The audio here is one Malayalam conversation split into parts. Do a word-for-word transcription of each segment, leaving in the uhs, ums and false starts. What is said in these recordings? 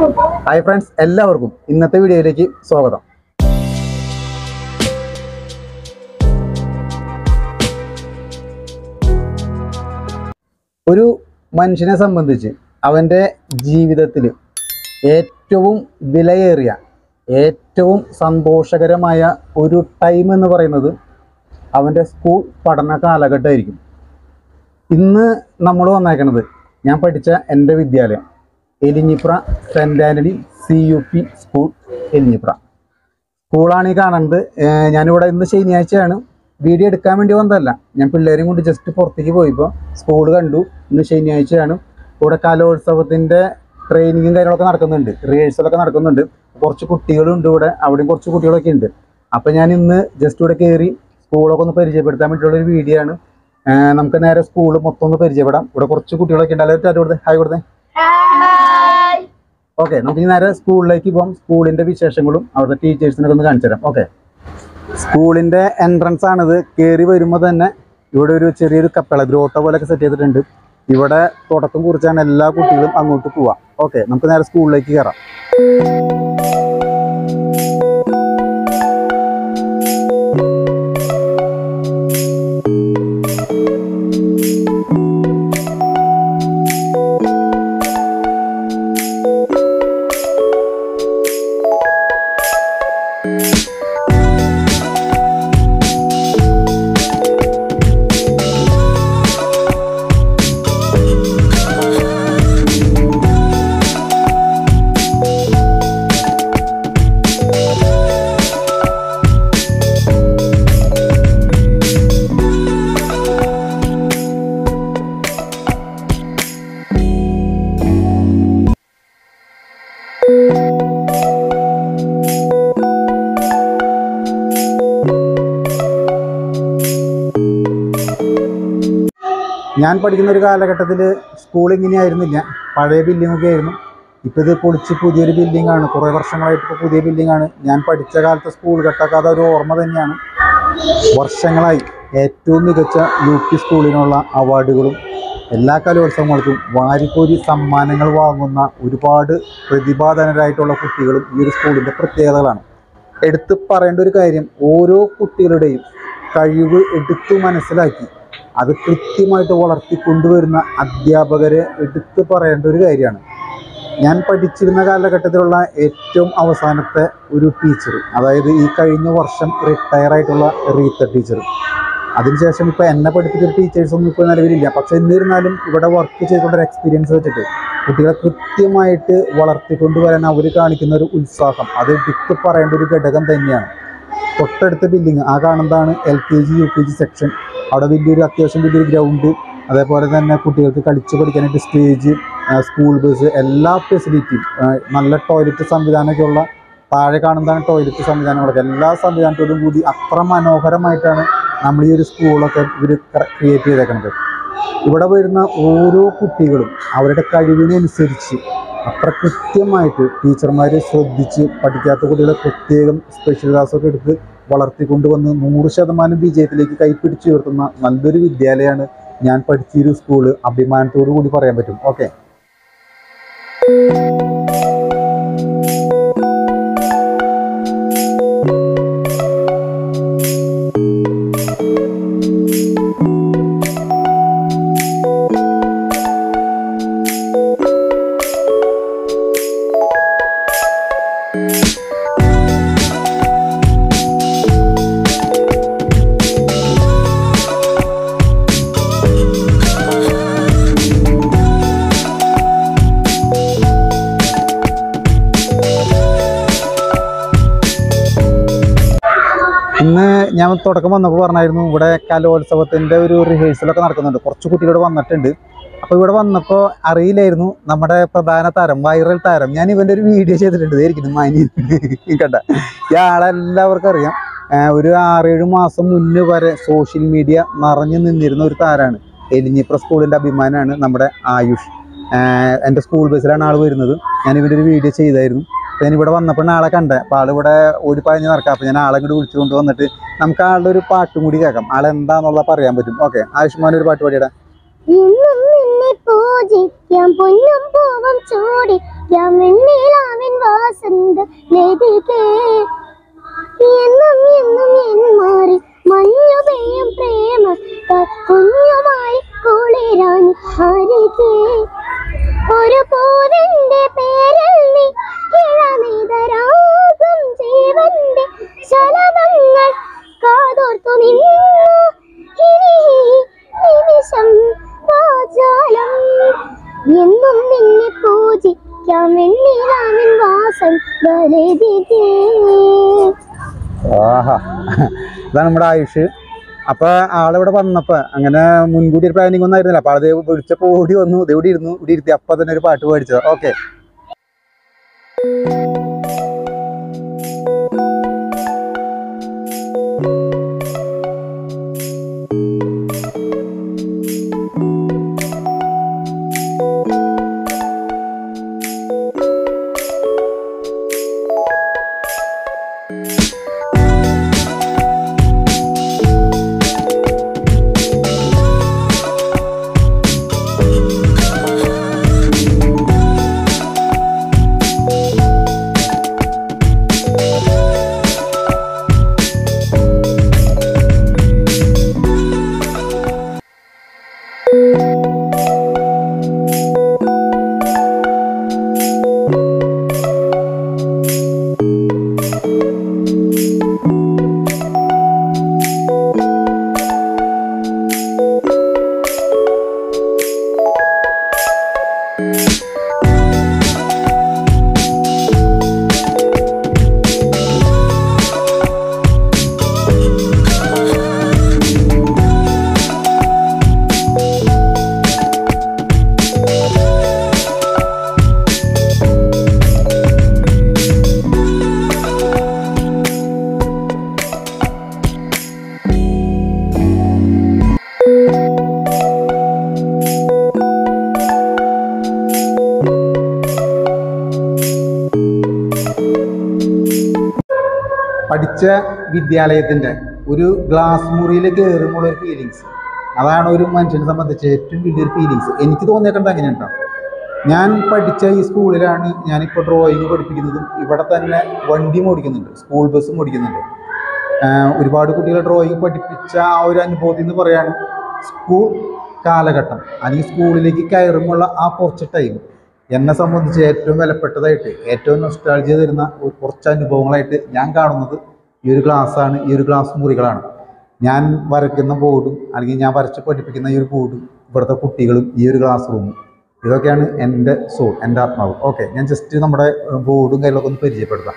Hi friends, എല്ലാവർക്കും ഇന്നത്തെ വീഡിയോയിലേക്ക് സ്വാഗതം. ഒരു മനുഷ്യനെ സംബന്ധിച്ച് അവന്റെ ജീവിതത്തിൽ ഏറ്റവും വിലയേറിയ ഏറ്റവും സന്തോഷകരമായ ഒരു ടൈം എന്ന് പറയുന്നത് അവന്റെ സ്കൂൾ പഠന കാലഘട്ടമായിരിക്കും. ഇന്ന് നമ്മൾ വന്നേക്കുന്നത് ഞാൻ പഠിച്ച എൻ്റെ വിദ്യാലയം Elinjipra Saint Antony C U P school Elinjipra സ്കൂളാണ് ഈ കാണുന്നത്. ഞാനിവിടെ ഇന്ന് ശനിയാഴ്ചയാണ്, വീഡിയോ എടുക്കാൻ വേണ്ടി വന്നതല്ല, ഞാൻ പിള്ളേരെയും കൊണ്ട് ജസ്റ്റ് പുറത്തേക്ക് പോയപ്പോൾ സ്കൂൾ കണ്ടു. ഇന്ന് ശനിയാഴ്ചയാണ്. ഇവിടെ കലോത്സവത്തിൻ്റെ ട്രെയിനിങ്ങും കാര്യങ്ങളൊക്കെ നടക്കുന്നുണ്ട്, റിഹേഴ്സലൊക്കെ നടക്കുന്നുണ്ട്. കുറച്ച് കുട്ടികളുണ്ട് ഇവിടെ, അവിടെയും കുറച്ച് കുട്ടികളൊക്കെ ഉണ്ട്. അപ്പം ഞാൻ ഇന്ന് ജസ്റ്റ് ഇവിടെ കയറി സ്കൂളൊക്കെ ഒന്ന് പരിചയപ്പെടുത്താൻ വേണ്ടിയിട്ടുള്ളൊരു വീഡിയോ ആണ്. നമുക്ക് നേരെ സ്കൂൾ മൊത്തം ഒന്ന് പരിചയപ്പെടാം. ഇവിടെ കുറച്ച് കുട്ടികളൊക്കെ ഉണ്ട്. എല്ലാവരും കൊടുത്തേ ഹായ് കൊടുത്തേ. ഓക്കെ, നമുക്ക് ഇനി നേരെ സ്കൂളിലേക്ക് പോകാം. സ്കൂളിൻ്റെ വിശേഷങ്ങളും അവിടുത്തെ ടീച്ചേഴ്സിനൊക്കെ ഒന്ന് കാണിച്ചു തരാം. ഓക്കെ, സ്കൂളിൻ്റെ എൻട്രൻസ് ആണിത്. കയറി വരുമ്പോൾ തന്നെ ഇവിടെ ഒരു ചെറിയൊരു കപ്പള ഗ്രോട്ട പോലെയൊക്കെ സെറ്റ് ചെയ്തിട്ടുണ്ട്. ഇവിടെ തുടക്കം കുറിച്ചാണ് എല്ലാ കുട്ടികളും അങ്ങോട്ട് പോവാം. ഓക്കെ, നമുക്ക് നേരെ സ്കൂളിലേക്ക് കയറാം. ഞാൻ പഠിക്കുന്ന ഒരു കാലഘട്ടത്തിൽ സ്കൂൾ ഇങ്ങനെയായിരുന്നില്ല, പഴയ ബിൽഡിങ്ങൊക്കെ ആയിരുന്നു. ഇപ്പോൾ ഇത് പൊളിച്ച് പുതിയൊരു ബിൽഡിങ്ങാണ്. കുറേ വർഷങ്ങളായിട്ട് ഇപ്പോൾ പുതിയ ബിൽഡിങ്ങാണ്. ഞാൻ പഠിച്ച കാലത്തെ സ്കൂൾ ഘട്ടമൊക്കെ ഒരു ഓർമ്മ തന്നെയാണ്. വർഷങ്ങളായി ഏറ്റവും മികച്ച യു പി സ്കൂളിനുള്ള അവാർഡുകളും എല്ലാ കലോത്സവങ്ങൾക്കും വാരിക്കോരി സമ്മാനങ്ങൾ വാങ്ങുന്ന ഒരുപാട് പ്രതിഭാധനരായിട്ടുള്ള കുട്ടികളും ഈ ഒരു സ്കൂളിൻ്റെ പ്രത്യേകതകളാണ്. എടുത്ത് പറയേണ്ട ഒരു കാര്യം, ഓരോ കുട്ടികളുടെയും കഴിവ് എടുത്തു മനസ്സിലാക്കി അത് കൃത്യമായിട്ട് വളർത്തിക്കൊണ്ടുവരുന്ന അധ്യാപകരെ എടുത്ത് പറയേണ്ട ഒരു കാര്യമാണ്. ഞാൻ പഠിച്ചിരുന്ന കാലഘട്ടത്തിലുള്ള ഏറ്റവും അവസാനത്തെ ഒരു ടീച്ചർ, അതായത് ഈ കഴിഞ്ഞ വർഷം റിട്ടയർ ആയിട്ടുള്ള റീത്ത ടീച്ചർ. അതിനുശേഷം ഇപ്പോൾ എന്നെ പഠിപ്പിച്ചൊരു ടീച്ചേഴ്സൊന്നും ഇപ്പോൾ നിലവിലില്ല. പക്ഷേ എന്നിരുന്നാലും ഇവിടെ വർക്ക് ചെയ്തുകൊണ്ടൊരു എക്സ്പീരിയൻസ് വെച്ചിട്ട് കുട്ടികളെ കൃത്യമായിട്ട് വളർത്തിക്കൊണ്ടുവരാൻ അവർ കാണിക്കുന്ന ഒരു ഉത്സാഹം അത് എടുത്ത് പറയേണ്ട ഒരു ഘടകം തന്നെയാണ്. തൊട്ടടുത്ത ബിൽഡിങ് ആ കാണുന്നതാണ് L K G U K G section. അവിടെ വലിയൊരു അത്യാവശ്യം വലിയൊരു ഗ്രൗണ്ട്, അതേപോലെ തന്നെ കുട്ടികൾക്ക് കളിച്ച് പഠിക്കാനായിട്ട് സ്റ്റേജ്, സ്കൂൾ ബസ്, എല്ലാ ഫെസിലിറ്റിയും, നല്ല ടോയ്ലറ്റ് സംവിധാനമൊക്കെ ഉള്ള താഴെ കാണുന്നതാണ് ടോയ്ലറ്റ് സംവിധാനങ്ങളൊക്കെ. എല്ലാ സംവിധാനത്തോടും കൂടി അത്ര മനോഹരമായിട്ടാണ് നമ്മൾ ഈ ഒരു സ്കൂളൊക്കെ ഇവർ ക്രിയേറ്റ് ചെയ്തേക്കുന്നത്. ഇവിടെ വരുന്ന ഓരോ കുട്ടികളും അവരുടെ കഴിവിനനുസരിച്ച് അത്ര കൃത്യമായിട്ട് ടീച്ചർമാർ ശ്രദ്ധിച്ച് പഠിക്കാത്ത കുട്ടികളെ പ്രത്യേകം സ്പെഷ്യൽ ക്ലാസ്സൊക്കെ എടുത്ത് വളർത്തിക്കൊണ്ടുവന്ന് നൂറ് ശതമാനം വിജയത്തിലേക്ക് കൈപ്പിടിച്ച് ഉയർത്തുന്ന നല്ലൊരു വിദ്യാലയമാണ് ഞാൻ പഠിച്ചൊരു സ്കൂള്. അഭിമാനത്തോടു കൂടി പറയാൻ പറ്റും. ഓക്കെ, ഇന്ന് ഞാൻ തുടക്കം വന്നപ്പോൾ പറഞ്ഞായിരുന്നു ഇവിടെ കലോത്സവത്തിൻ്റെ ഒരു റിഹേഴ്സലൊക്കെ നടക്കുന്നുണ്ട്. കുറച്ച് കുട്ടികൾ വന്നിട്ടുണ്ട്. അപ്പോൾ ഇവിടെ വന്നപ്പോൾ അറിയില്ലായിരുന്നു നമ്മുടെ പ്രധാന താരം, വൈറൽ താരം. ഞാൻ ഇവൻ്റെ ഒരു വീഡിയോ ചെയ്തിട്ടുണ്ട്, ഇതായിരിക്കും മാനി കണ്ട. ഇയാളെല്ലാവർക്കും അറിയാം. ഒരു ആറേഴ് മാസം മുന്നേ വരെ സോഷ്യൽ മീഡിയ നിറഞ്ഞു നിന്നിരുന്ന ഒരു താരമാണ്. എലിഞ്ഞിപ്ര സ്കൂളിൻ്റെ അഭിമാനമാണ് നമ്മുടെ ആയുഷ്. എൻ്റെ സ്കൂൾ ബസ്സിലാണ് ആൾ വരുന്നത്. ഞാൻ ഇവൻ്റെ ഒരു വീഡിയോ ചെയ്തായിരുന്നു. അപ്പോൾ ഞാനിവിടെ വന്നപ്പോൾ ആളെ കണ്ടേ. അപ്പോൾ ആളിവിടെ ഓടിപ്പഴഞ്ഞ് നടക്കാം. അപ്പോൾ ഞാൻ ആളെ ഇങ്ങോട്ട് വിളിച്ചുകൊണ്ട് വന്നിട്ട് നമുക്ക് ആളുടെ ഒരു പാട്ടും കൂടി കേൾക്കാം. ആളെന്താന്നുള്ളത് പറയാൻ പറ്റും. ഓക്കെ, ആയുഷ്മാൻ ഒരു പാട്ട് പാടിയിടാം. പൂജിക്കാം പൊന്നും പൂവം ചൂടിക്കാം വെണ്ണിലാ വാസന്ത ലതികേ എന്നും എന്നും എൻ മാറി മഞ്ഞു പെയ്യും പ്രേമ കുഞ്ഞുമായി കുളിരാൻ അരികെ ഒരു പൂവിന്റെ പേരിൽ നീ ഇളനീതരാഗം ജീവന്റെ ശലഭങ്ങൾ കാതോർത്തു നിന്നു ഇനി നിമിഷം വാചാലം എന്നും നിന്നെ പൂജിക്കാം വെണ്ണിലാവിൻ വാസന്ത ലതികേ. ആഹാ, ഇതാണ് നമ്മുടെ ആയുഷ്. അപ്പൊ ആളിവിടെ വന്നപ്പോ അങ്ങനെ മുൻകൂട്ടി ഒരു പ്ലാനിങ് ഒന്നും ആയിരുന്നില്ല. അപ്പൊ അത് വിളിച്ചപ്പോ ഓടി വന്നു, ഇവിടെ ഇരുന്നു, ഇവിടെ ഇരുത്തി. അപ്പൊ തന്നെ ഒരു പാട്ട് പാടിച്ചത്. ഓക്കെ. പഠിച്ച വിദ്യാലയത്തിൻ്റെ ഒരു ഗ്ലാസ് മുറിയിൽ കയറുമ്പോൾ ഒരു ഫീലിങ്സ്, അതാണ് ഒരു മനുഷ്യനെ സംബന്ധിച്ച് ഏറ്റവും വലിയൊരു ഫീലിങ്സ്. എനിക്ക് തോന്നിയിട്ടുണ്ട് അങ്ങനെയുണ്ടോ. ഞാൻ പഠിച്ച ഈ സ്കൂളിലാണ് ഞാനിപ്പോൾ ഡ്രോയിങ് പഠിപ്പിക്കുന്നതും. ഇവിടെ തന്നെ വണ്ടി ഓടിക്കുന്നുണ്ട്, സ്കൂൾ ബസ്സും ഓടിക്കുന്നുണ്ട്. ഒരുപാട് കുട്ടികളെ ഡ്രോയിങ് പഠിപ്പിച്ച ആ ഒരു അനുഭവത്തിൽ നിന്ന് പറയാണ് സ്കൂൾ കാലഘട്ടം അല്ലെങ്കിൽ സ്കൂളിലേക്ക് കയറുമ്പോൾ ആ കുറച്ച് ടൈം എന്നെ സംബന്ധിച്ച് ഏറ്റവും വിലപ്പെട്ടതായിട്ട്, ഏറ്റവും നൊസ്റ്റാൾജിയ തരുന്ന ഒരു കുറച്ച് അനുഭവങ്ങളായിട്ട് ഞാൻ കാണുന്നത് ഈ ഒരു ക്ലാസ്സാണ്, ഈ ഒരു ക്ലാസ് മുറികളാണ്. ഞാൻ വരയ്ക്കുന്ന ബോർഡും അല്ലെങ്കിൽ ഞാൻ വരച്ച് പഠിപ്പിക്കുന്ന ഈ ഒരു ബോർഡും ഇവിടുത്തെ കുട്ടികളും ഈ ഒരു ക്ലാസ് റൂമും, ഇതൊക്കെയാണ് എൻ്റെ സോൾ, എൻ്റെ ആത്മാവ്. ഓക്കെ, ഞാൻ ജസ്റ്റ് നമ്മുടെ ബോർഡും കാര്യങ്ങളൊക്കെ ഒന്ന് പരിചയപ്പെടുത്താം.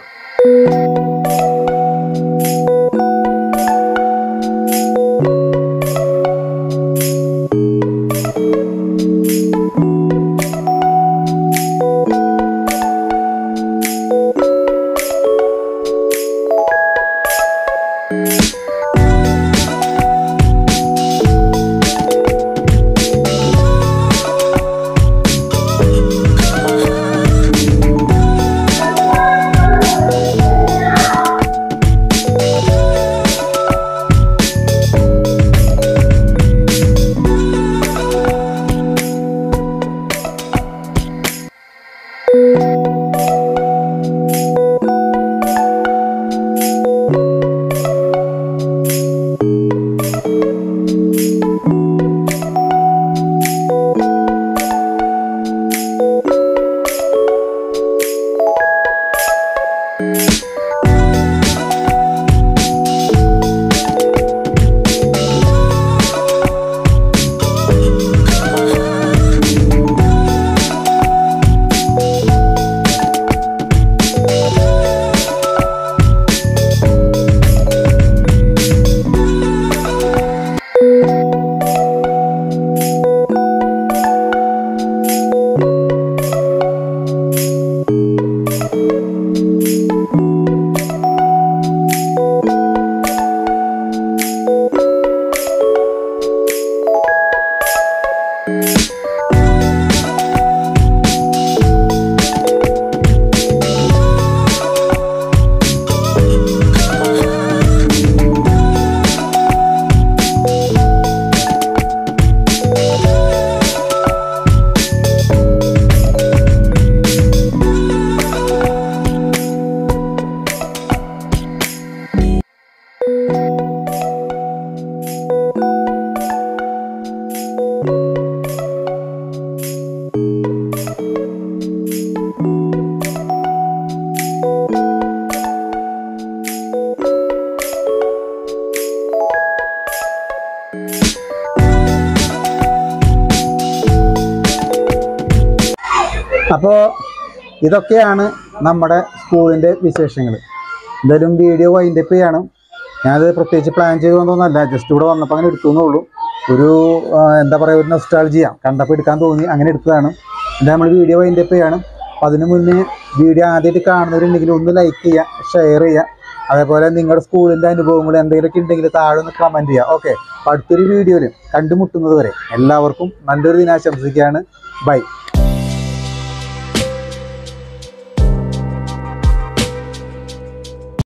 അപ്പോൾ ഇതൊക്കെയാണ് നമ്മുടെ സ്കൂളിൻ്റെ വിശേഷങ്ങൾ. എന്തായാലും വീഡിയോ വൈൻഡപ്പ് ചെയ്യണം. ഞാനത് പ്രത്യേകിച്ച് പ്ലാൻ ചെയ്തൊന്നുമല്ല, ജസ്റ്റ് ഇവിടെ വന്നപ്പോൾ അങ്ങനെ എടുത്തുവെന്നേ ഉള്ളൂ. ഒരു എന്താ പറയുക, ഒരു നൊസ്റ്റാൾജിയ കണ്ടപ്പോൾ എടുക്കാൻ തോന്നി, അങ്ങനെ എടുത്തതാണ്. എന്താ നമ്മൾ വീഡിയോ വൈൻഡപ്പ് ചെയ്യണം. അപ്പോൾ അതിന് മുന്നേ വീഡിയോ ആദ്യമായിട്ട് കാണുന്നവരുണ്ടെങ്കിൽ ഒന്ന് ലൈക്ക് ചെയ്യുക, ഷെയർ ചെയ്യുക. അതേപോലെ നിങ്ങളുടെ സ്കൂളിൻ്റെ അനുഭവങ്ങൾ എന്തെങ്കിലുമൊക്കെ ഉണ്ടെങ്കിൽ താഴെ ഒന്ന് കമൻറ്റ് ചെയ്യുക. ഓക്കെ, അപ്പോൾ അടുത്തൊരു വീഡിയോയിൽ കണ്ടുമുട്ടുന്നത് വരെ എല്ലാവർക്കും നല്ലൊരു ദിനാശംസിക്കുകയാണ്. ബൈ.